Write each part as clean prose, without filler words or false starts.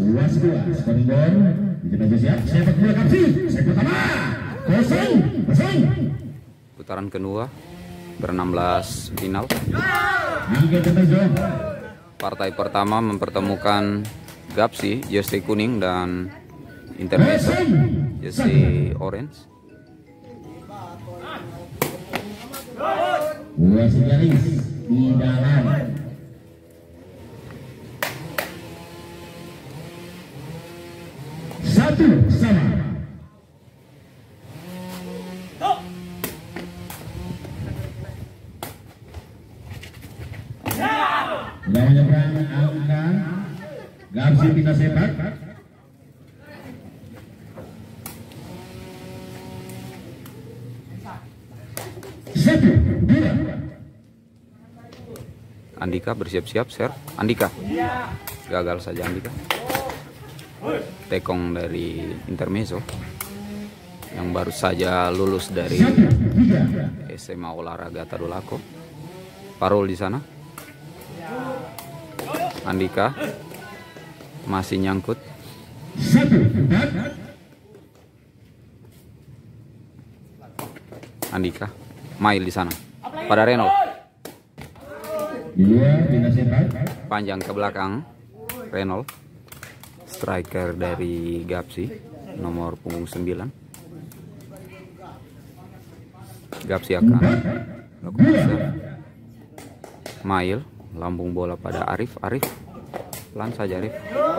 Luas dua, scoring ball. Bikin aja siap, sepak bola Gapsi. Set pertama, kosong. Putaran kedua, ber-16 final. Partai pertama mempertemukan Gapsi, jersey kuning, dan Intermezzo, jersey orange. Luas garis di dalam. Satu sama. Sudah menyeberang angka. Gapsi pindah sepak. Satu, dua. Andika bersiap-siap serve. Andika gagal saja. Andika tekong dari Intermezzo yang baru saja lulus dari SMA Olahraga Tadulako. Parul di sana. Andika masih nyangkut. Andika mail di sana pada Renault. Panjang ke belakang Renault, striker dari Gapsi, nomor punggung 9. Gapsi akan lakukan serve. Mail, lambung bola pada Arif. Pelan saja Arif.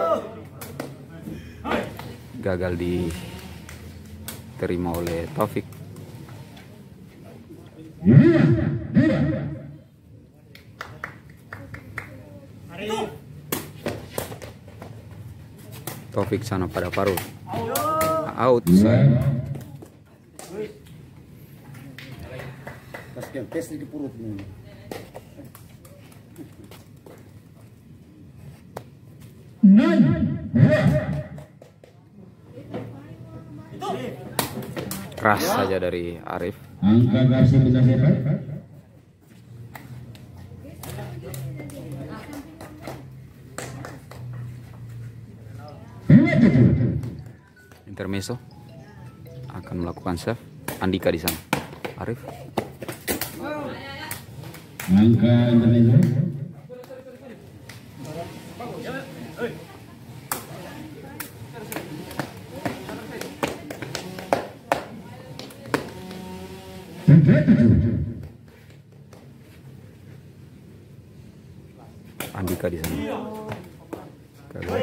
Gagal diterima oleh Taufik. Taufik sana pada Parul. Out. Keras saja dari Arif. Angka Gapsi bisa sepak. Intermezzo akan melakukan serve. Andika di sana. Arif. Angka Intermezzo. Andika di sana. Gagal.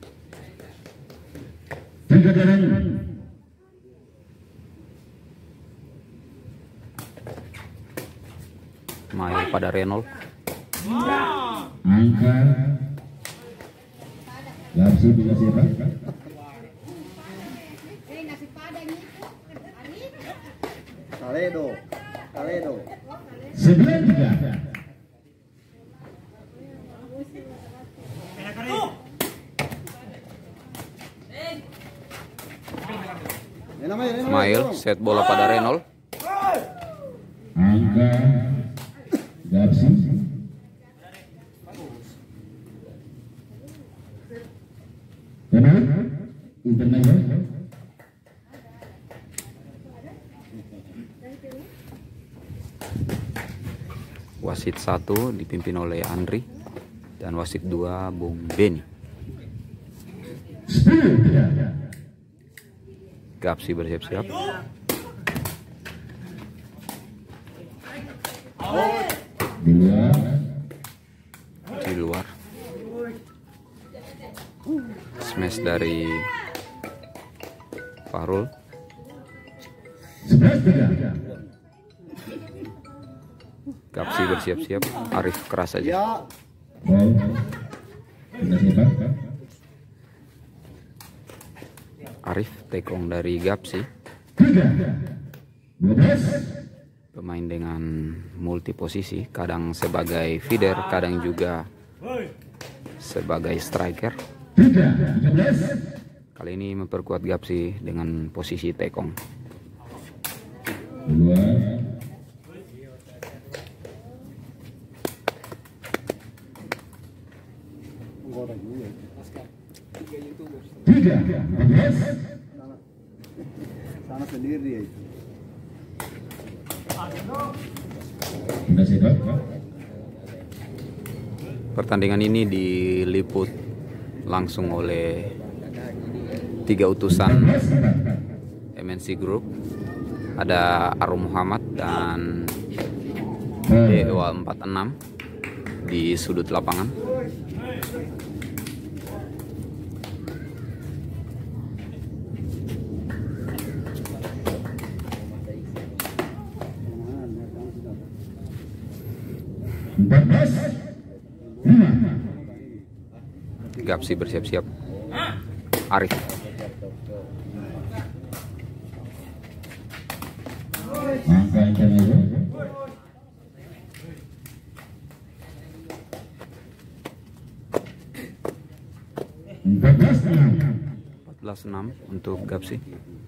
Mail pada Renault. Angka Gapsi bisa sepak. Kaledo. 9-3. Mail set bola pada Renault. Angka Gapsi. Intermezzo. Wasit 1 dipimpin oleh Andri dan wasit 2 Bung Beni. Gapsi bersiap-siap. Di luar. Smash dari Parul. Gapsi bersiap-siap. Arif keras saja. Arif tekong dari Gapsi. Pemain dengan multi posisi, kadang sebagai feeder, kadang juga sebagai striker. Kali ini memperkuat Gapsi dengan posisi tekong. 3, 14. Sana sendiri dia itu. Sudah siap. Pertandingan ini diliput langsung oleh 3 utusan MNC Group. Ada Arum Muhammad dan Dewa 46 di sudut lapangan. Gapsi bersiap-siap. Arif. Angka intermezzo. 14-6 untuk Gapsi.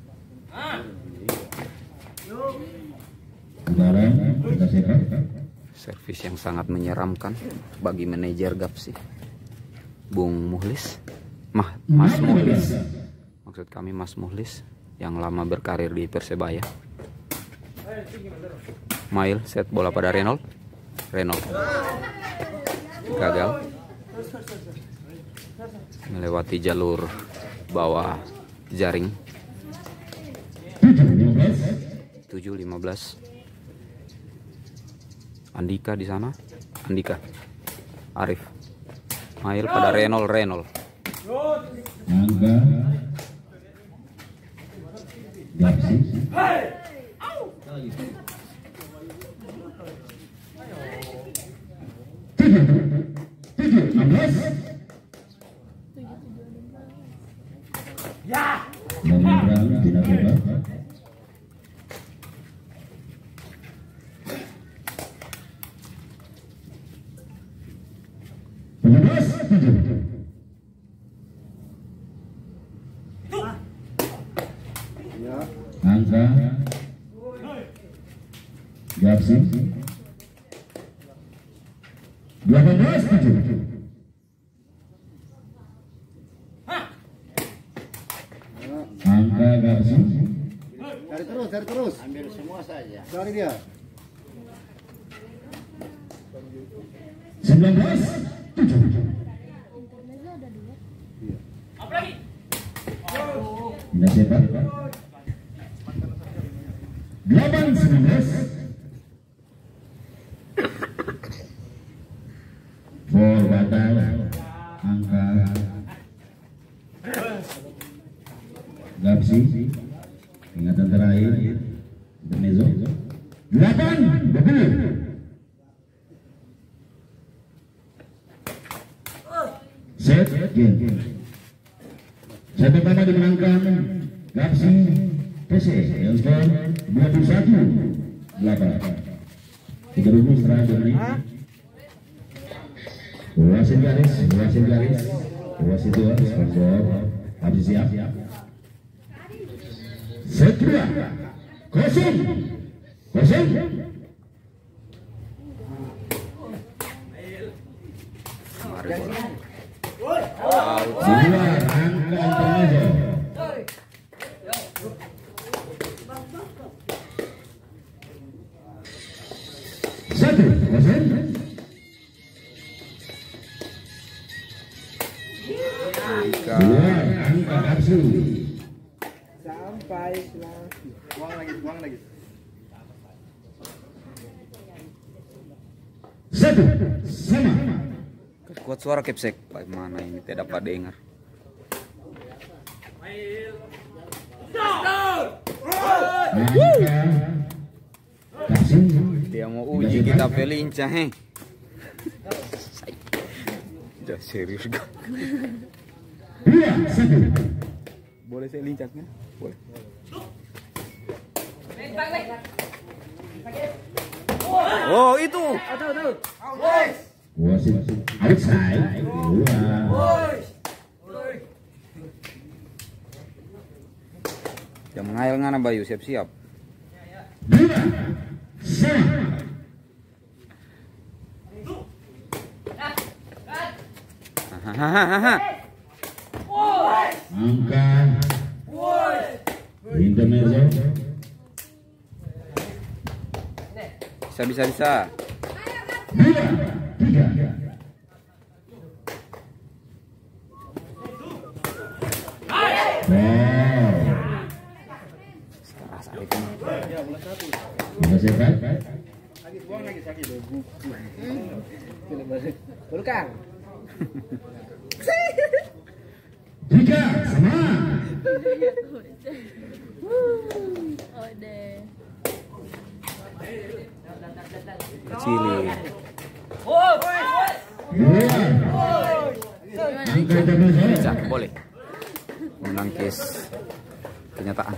Sekarang kita siap. Servis yang sangat menyeramkan bagi manajer Gapsi, Bung Muhlis. Mas Muhlis. Maksud kami Mas Muhlis yang lama berkarir di Persebaya. Mail set bola pada Reynolds. Gagal. Melewati jalur bawah jaring. 7-15. Andika di sana. Arif. Mail pada Reynolds. Angga. Gapsi. Angga. Gapsi. 18-7. Angka Gapsi. Cari terus. Ambil semua saja. Cari dia. 19-7. Tidak siap. 8-19. For batal. Angka Gapsi. Ingatan terakhir intermezzo. 8-20. Set game. Set pertama dimenangkan Gapsi PC yang skor 21-8. 3 rumus terakhir ini. Wasit garis. Wasit dua sponsor habis siap. Set 2 kosong. Mari bola. Luar angka intermezzo. Satu kosong. Luar angka Gapsi. Sampai lagi. Buang lagi. Satu sama. Kuat suara Kepsek. Bagaimana ini tidak dapat dengar. Angka Gapsi. Dia mau uji kita pelincah, Udah serius gak? 2-1. Boleh saya lincahnya? Boleh. Oh itu. Wasit outside. Luar. Yang mengayal ngana Bayu siap-siap. 2-1. Hahaha. angka intermezzo. Bisa. 2-3. Sehat. Belakang. 3 sama. Kecilin. Angka intermezzo. Bisa, boleh. Menangkis kenyataan.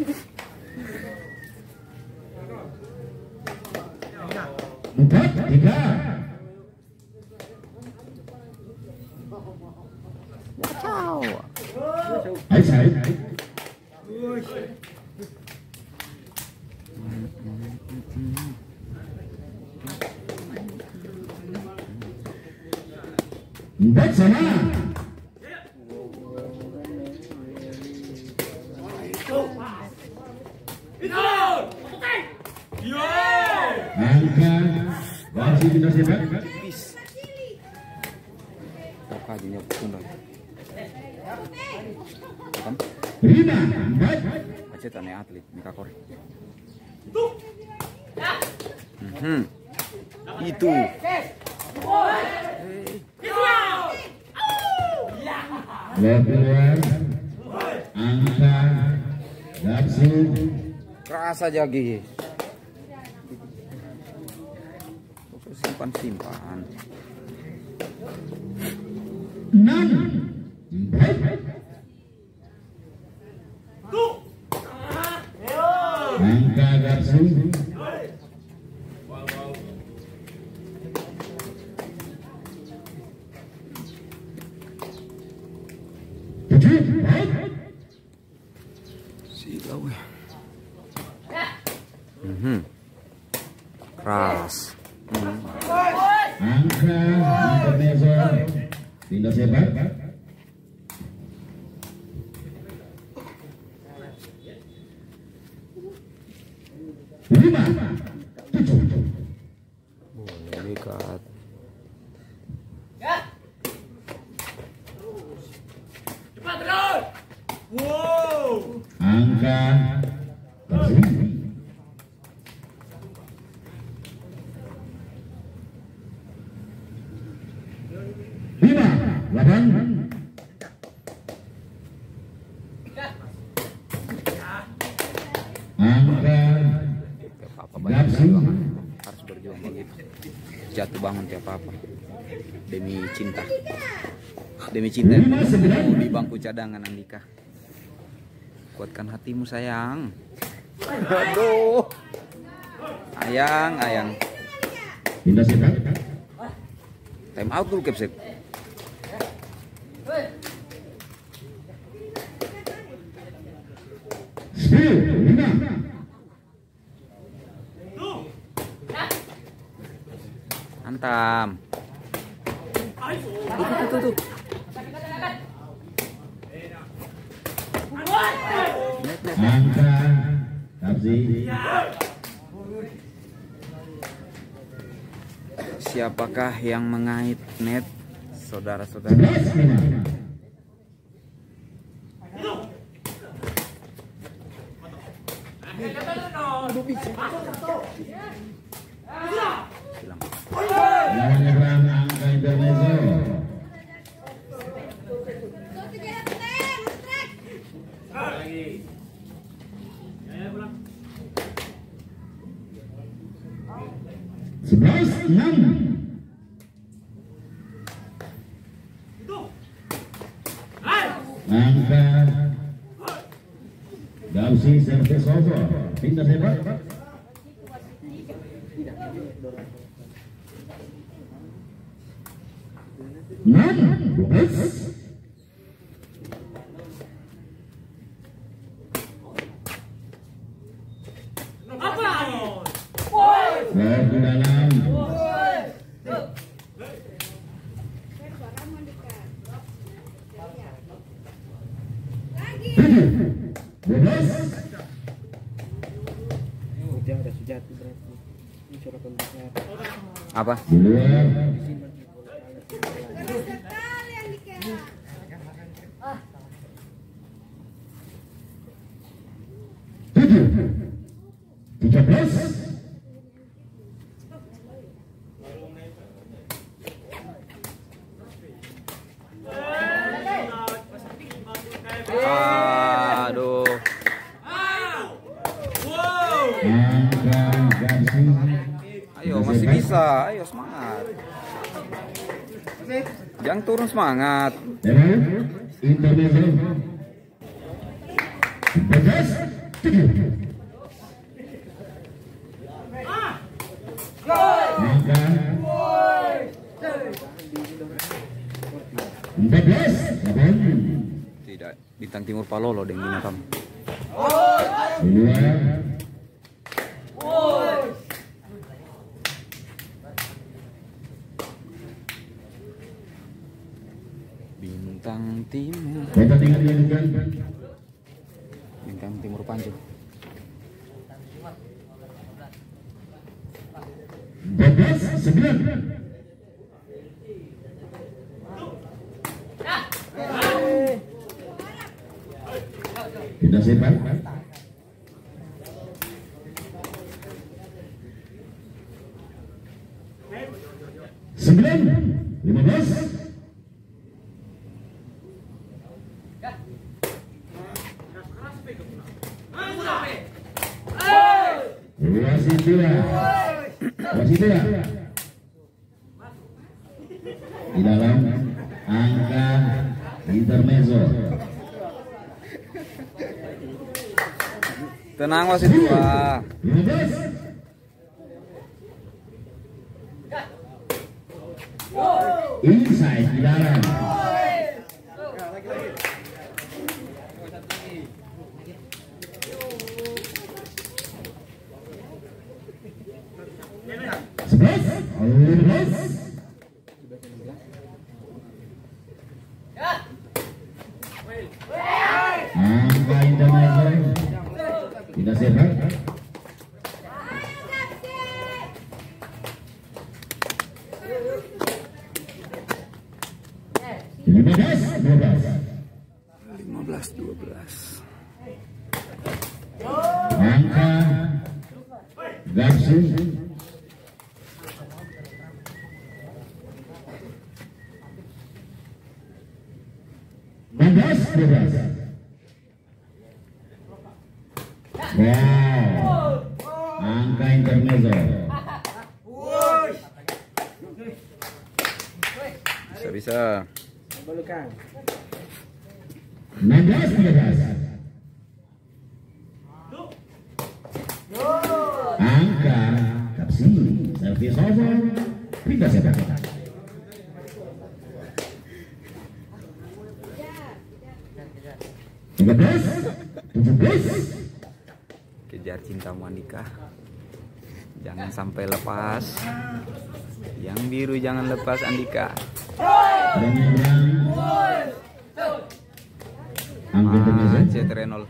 4-3. Aisyah. Empat sama. Angka masih tidak sehat. Kajinya tunda. Kan? 5-4. Acet aneh atlet Mikakor. Itu. Keluar. Angka Dapsu. Keras aja Gi. Simpan. 6-4. Angka Dapsu. 7-4. Silau ya. Keras. Angka intermezzo. Tidak sehat. 5-7. Boleh dekat. Angka lima, 8. Angka Nafsu harus berjuang begitu. Jatuh bangun tiap apa demi cinta di bangku cadangan. Andika, kuatkan hatimu sayang. Aduh, ayang Pindah sehat. time out dulu Capsek. Lima. Antam. Tuh. Angka Tapsi. Siapakah yang mengait net, saudara-saudara? 11-5. Lawan nyerang angka intermezzo. Sebelas 6. Angka Gausi servis over. Pindah sepak. Enam 12. Ke dalam. 12. Udah ada Sujati berarti. Ini suara pembesar. Apa? Di luar. Tujuh. 13. Aduh. Ayo masih bisa, ayo semangat. Jangan turun semangat. Intermezzo. 14. 7. Angka 14. 8. Tidak, Bintang Timur Palolo dengan binatang. Dua. Bintang Timur. Pertandingan dilanjutkan. Bintang Timur Panju. 14. 9. Tidak sepak. 9. 15. Wasit tidak. Wasit tidak. Di dalam angka intermezzo. Tenang wasit 2. 15. Inside di dalam. Sebelas. 15. Angka intermezzo. Tidak sepak. 15-12. Angka Gapsu. Wow. Angka intermezzo. Bisa. 16-13. Angka Kapsi. Servis over. Pindah sepak. 17. Kejar cintamu Andika. Jangan sampai lepas. Yang biru jangan lepas Andika. Macet Renol.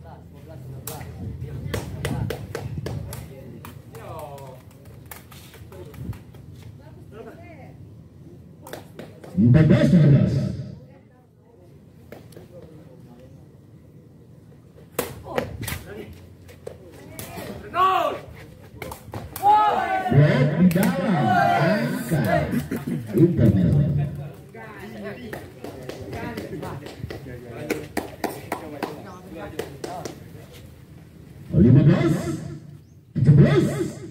Angka intermezzo. 17.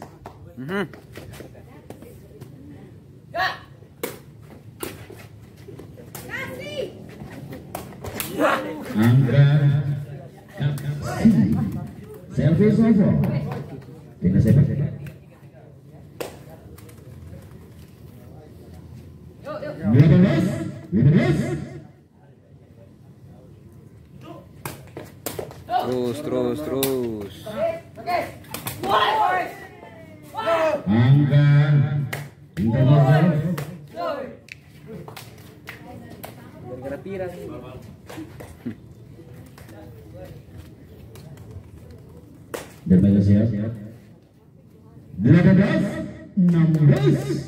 Angka Kapsi. Servis over. Pindah sepak. 15. Terus. Angka intermezzo. Gara-gara pirang. Dermaga siap. 18-16.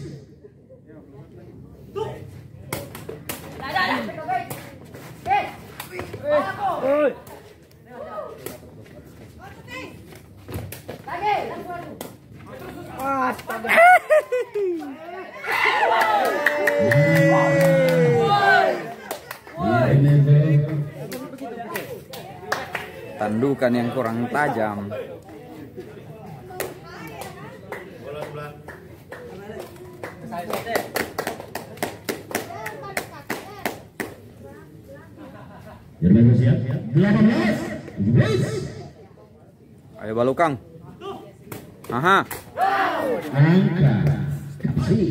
Tandukan yang kurang tajam. Dermaga siap. 18-17. Ayo balukang. Aha. Angka Kapsi.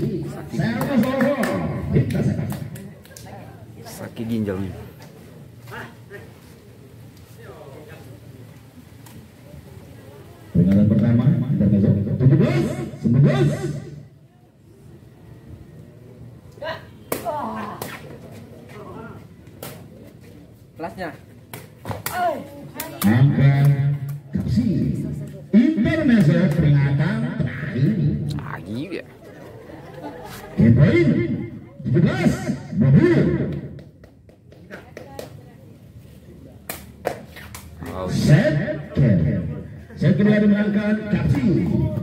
Sakit ginjal nih. Peringatan pertama Dermaga 17-19. Kelasnya. Angka Kapsi. Intermezzo peringatan terakhir. Lagi ya. Game point 17-20. Oh, Set kedua dimenangkan Kapsi.